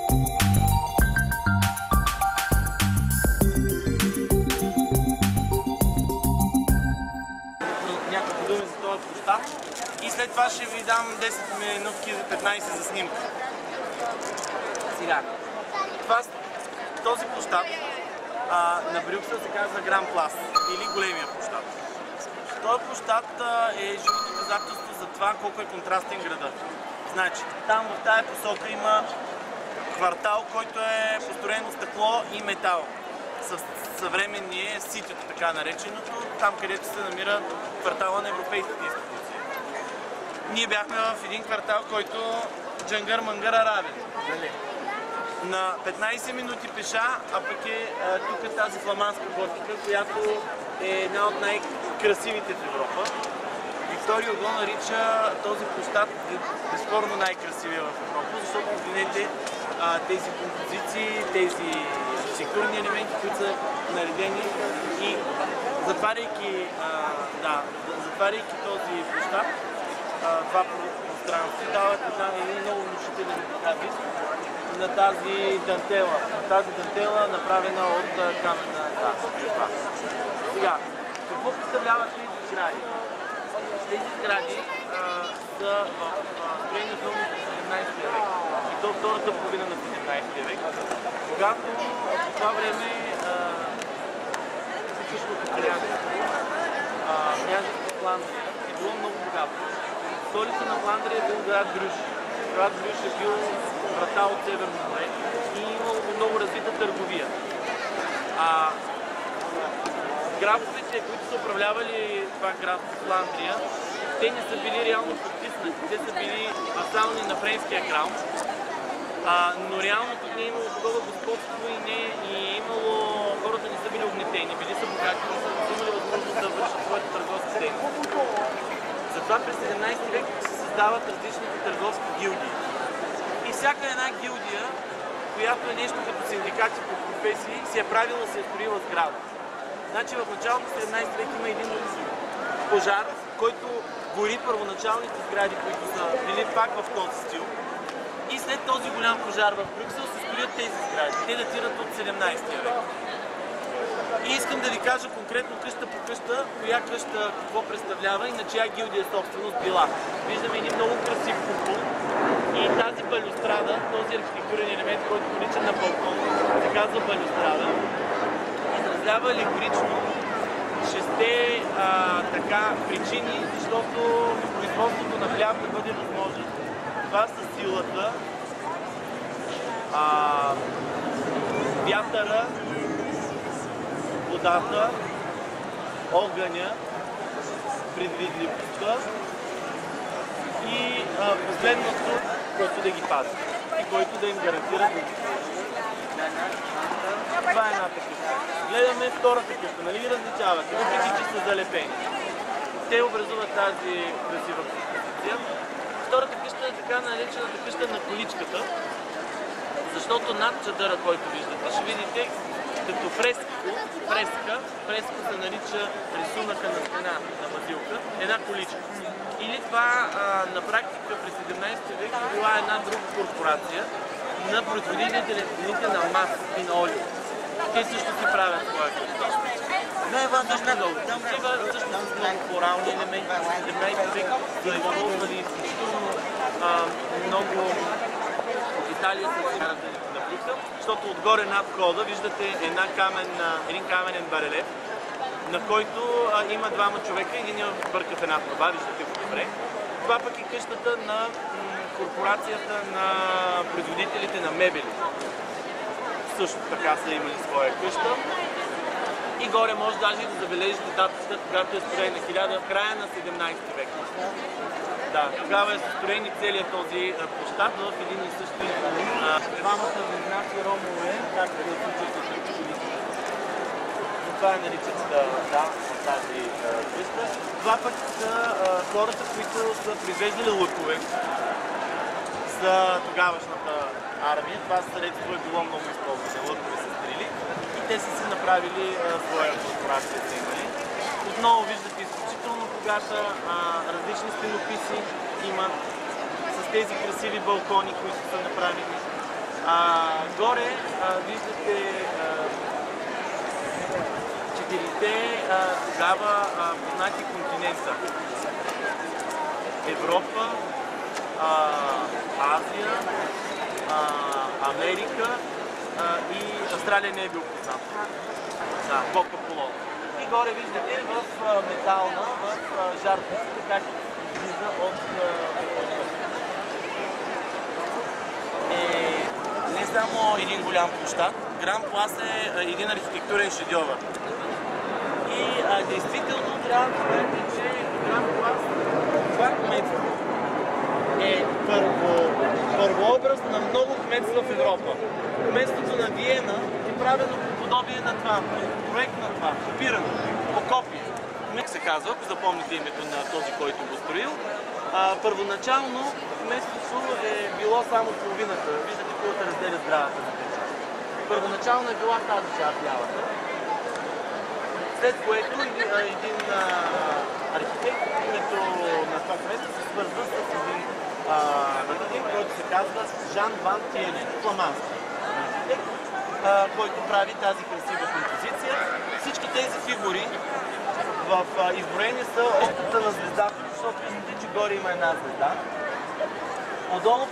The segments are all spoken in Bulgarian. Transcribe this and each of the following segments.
Няколко думи за този площад и след това ще ви дам 10 минутки за 15 за снимка. Сега, този площад на Брюксел се казва Гран Плас или големия площад. Този площад е живо доказателство за това колко е контрастен градът. Значи, там в тая посока има квартал, който е построен от стъкло и метал. Съвременния ситито, така нареченото, там където се намира квартала на европейските институции. Ние бяхме в един квартал, който джангър-мангър арабен. На 15 минути пеша, а пък е тук тази фламандска готика, която е една от най-красивите в Европа. Викторио го нарича този площад безспорно най-красивия в Европа, защото погледнете тези композиции, тези архитектурни елементи, които са наредени и затваряйки този площад, това пространство дават един много внушителен вид на тази дантела. Тази дантела направена от каменна дъска. Сега, какво представляват тези сгради? Тези сгради са строени основно в 17 век и то втората половина на 17 век, когато по това време княжеството Фландрия е било много богато. Столица на Фландрия е бил град Брюж. Град Брюж е бил врата от Северно море и имало много развита търговия. Графовете, които са управлявали това град Фландрия, те не са били реално подтиснати. Те са били васални на френския крал, но реално тук не е имало такова господство и хората не са били огнетени, били са богати, не са имали възможност да вършат своите търговски дейности. Затова през 17 век се създават различните търговски гилдии. И всяка една гилдия, която е нещо като синдикати по професии, си е правила, се е строила сграда. Значи в началото на 17 век има един пожар, който гори първоначалните сгради, които са били пак в този стил. И след този голям пожар в Брюксел се строят тези сгради. Те датират от 17 век. И искам да ви кажа конкретно къща по къща, коя къща какво представлява и на чия гилдия собственост била. Виждаме един много красив купол и тази балюстрада, този архитектурен елемент, който прилича на балкон, се казва балюстрада, изразява алегорично шесте причини, защото производството на хляб да бъде възможно. Това са силата, вятъра, водата, огъня, предвидливостта и последното, който да ги пази и който да им гарантира това е едната къща. Гледаме втората къща, нали ги различавате, въпреки че са залепени. Те образуват тази красива композиция. Втората къща е така наречената къща на количката, защото над чадъра, който виждате, ще видите като фреска се нарича рисунъка на стена на мазилка, една количка. Или това на практика през 17 век е била една друга корпорация на производителите на мас и на олио. Те също си правят своя къща. Също с много флорални елементи. 17 век са използвали изключително много от Италия с на Брюксел, защото отгоре над входа виждате един каменен барелеф, на който има двама човека, един е бърка в една труба, виждате го добре. Това пък е къщата на корпорацията на производителите на мебели. Също така са имали своя къща. И горе може даже и да забележите датата, когато е строена в края на 17 век. Да, тогава е състроен целият този площад в един и същи двамата везняци ромове, както е случаят с ръчителите. Това е наричат тази къща. Това пък са хората, които са произвеждали лъкове за тогавашната армия. Това средство е било много използване, лъкове с стрели. И те са си направили своя корпорация. Отново виждате изключително богата, различни стенописи има с тези красиви балкони, които са направени. Отгоре виждате четирите тогава познати континента. Европа, Азия, Америка и Австралия не е бил познат. Да, Кока Полон. И горе виждате в метална, в жар пустата, как излиза от не само един голям площад. Гранд Плас е един архитектурен шедьовър. И действително трябва да знаете, че Гранд Плас, това кметство е първообраз на много кметства в Европа. Кметството на Виена е правено по подобие на това, проект на това, копирано, по копие. Как се казва, ако запомните името на този, който го строил. Първоначално кметството е било само половината. Виждате колко разделя здравата на тези. Първоначално е била тази част бялата. След което един архитект, името на това кметство се свързва с един архитект, който се казва Жан Ван Тиене, фламандски архитект, който прави тази красива композиция. Всички тези фигури в изброени са опита на звездата, защото виждате, че горе има една звезда. Отдолу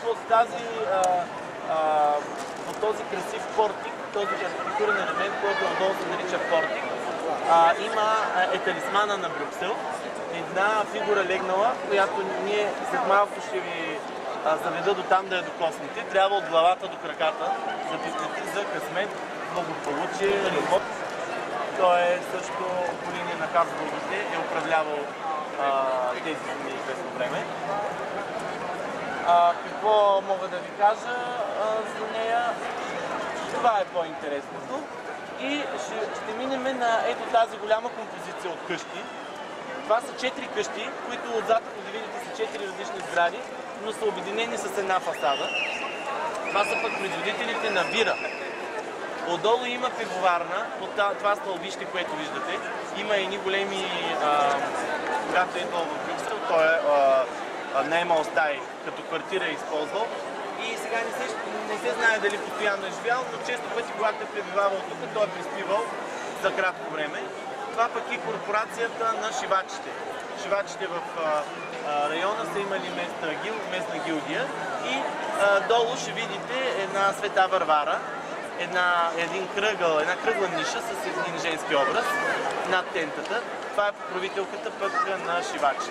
под този красив портик, този архитектурен елемент, който отдолу се нарича портик, има талисмана на Брюксел. Една фигура легнала, която ние след малко ще ви заведа до там да я докоснете. Трябва от главата до краката записвате за късмет, благополучие, любов. Той е също по линия на Хабсбургите, е управлявал тези земи известно време. Какво мога да ви кажа за нея? Това е по-интересното. И ще минем на ето тази голяма композиция от къщи. Това са 4 къщи, които отзад, ако да видите, са 4 различни сгради, но са обединени с една фасада. Това са пък производителите на бира. Отдолу има пивоварна, от това стълбище, което виждате. Има едни големи, когато е идвал в Брюксел, той е наемал стаи, като квартира е използвал. И сега не се знае дали постоянно е живял, но често пъти, когато е пребивавал тук, той е приспивал за кратко време. Това пък е корпорацията на шивачите. Шивачите в района са имали местна гилдия и долу ще видите една Света Варвара, една кръгла ниша с един женски образ над тентата. Това е покровителката пък на шивачите.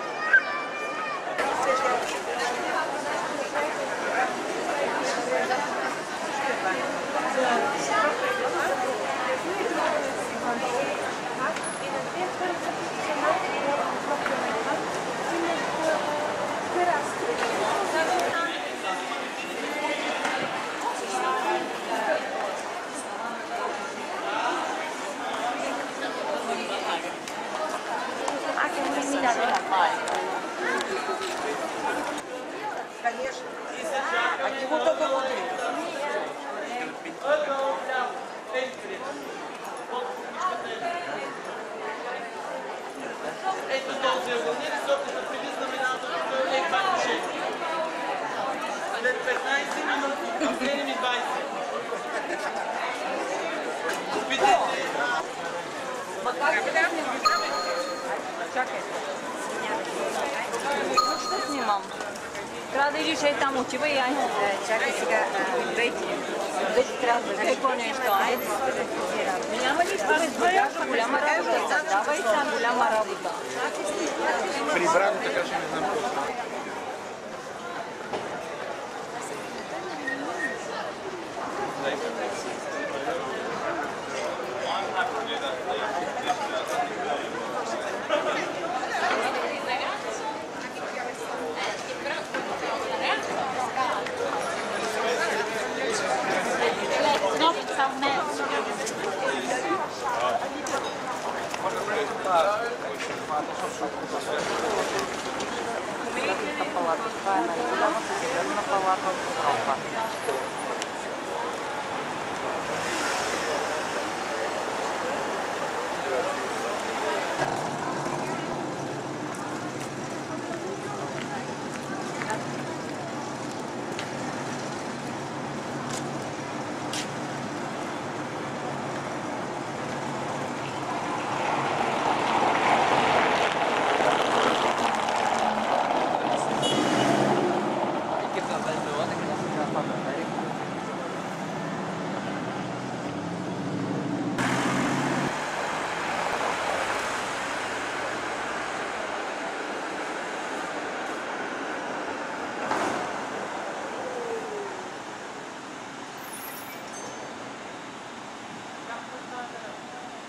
Конечно. А чего только внутри? Ето този авонир, соката преди знамената е 26. След 15 минути, а 7 и 20. Опитайте. Чакай. Ще снимам. Трябва да идиш ей там отива и айде. Чакай сега. Вече трябва да бъде какво нещо. Айде. Няма нищо без багажа. Голяма работа. Давай сега голяма работа. Прибрано, така че не знам какво става. Палата. Това е най-голямата съдебна палата в Европа.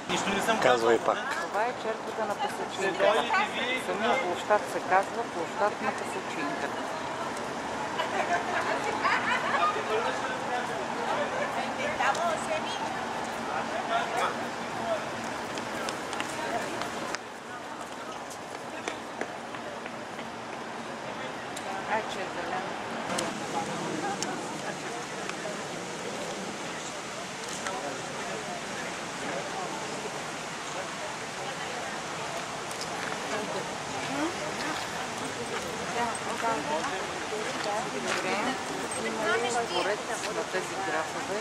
Нищо не съм Казвай пак. Това е черквата на Пасачинката. Дойдете ви. Самия площад се казва площад на Пасачинката. Че е зелено. Според на тези графове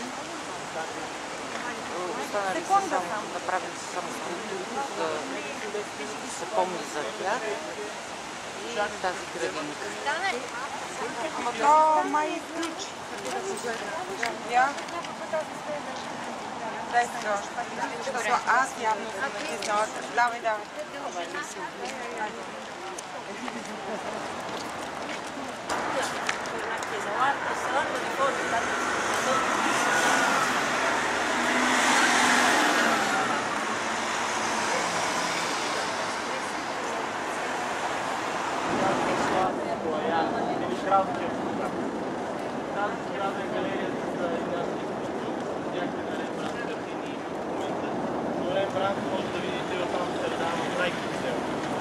останали са само да правим само скулптури, да се помни за тях и тази градинка. Ама то май изключи. Я? Дай се още. Аз явно съм натиснала. Давай, давай. Кралския фотограф. Тази сграда е галерия за играчни изкуства, някакви на Рембрандт картини в момента. Но Рембрандт може да видите в Амстердам, в най-красиво.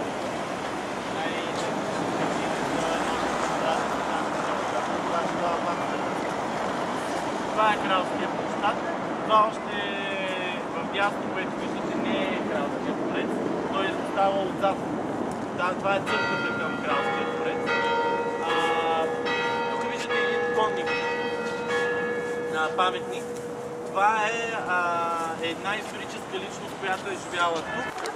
Това е кралския площад. Това още в дясно, което виждате, не е кралския дворец. Той е застава отзад. Това е църквата към кралския дворец. Тук виждате един конник на паметник. Това е една историческа личност, която е живяла тук.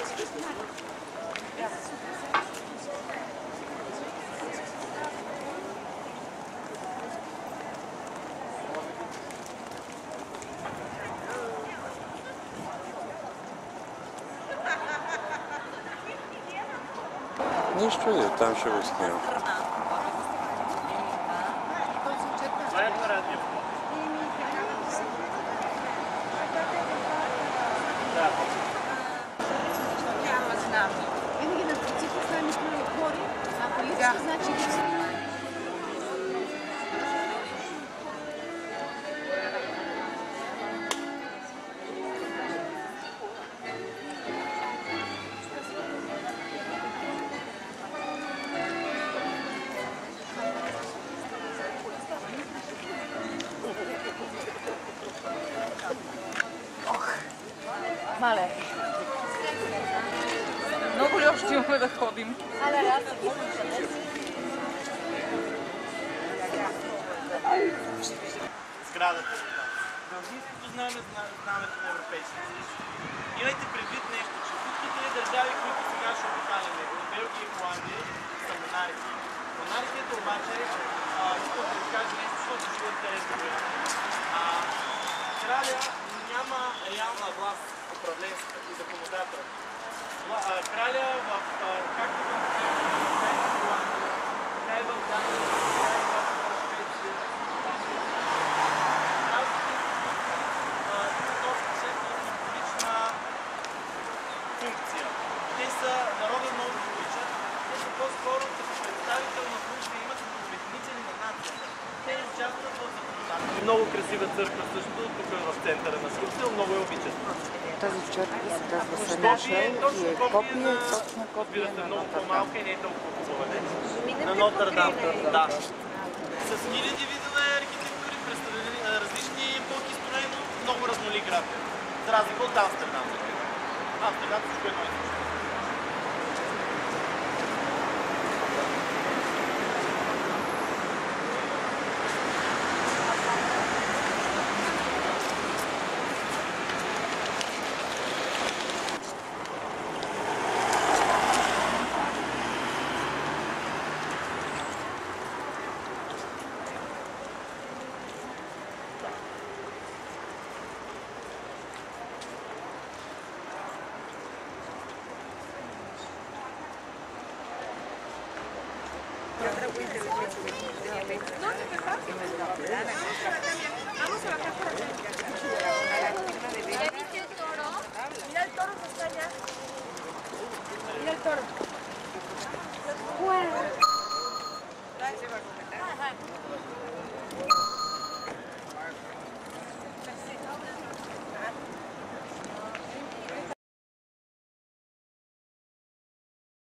Нищо и там ще го снимам. Това е парадния. Да. Няма знам. Винаги на мотоцикъл с нами сме отбори. Ако искаш, значи Мале. Много ли още имаме да ходим? Сградата. Белгийското знаме знамето на Европейския съюз. Имайте предвид нещо, че всички тези държави, които сега ще обикаляме, Белгия и Холандия, са монархии. Монархията обаче, искам да ви кажа нещо, защото ще бъде интересно. Краля няма реална власт, управленска и законодателна. Краля както в Холандия, така и в Дания, функция. Те са народа много обичат. Те са по-скоро като представител на нужда имат като обединители на нацията. Те участват в законодателството. Много красива църква също, тук в центъра на Скопие, много я обичат. Тази черква се казва Сенешъл и е копия, точна копия на много по-малка и не е толкова хубава. На Нотърдам. Да. С хиляди видове архитектури, различни епохи строено, много разноли град. За разлика от Амстердам. Амстердам всичко едно и също. ¿Ya viste el toro? Bueno.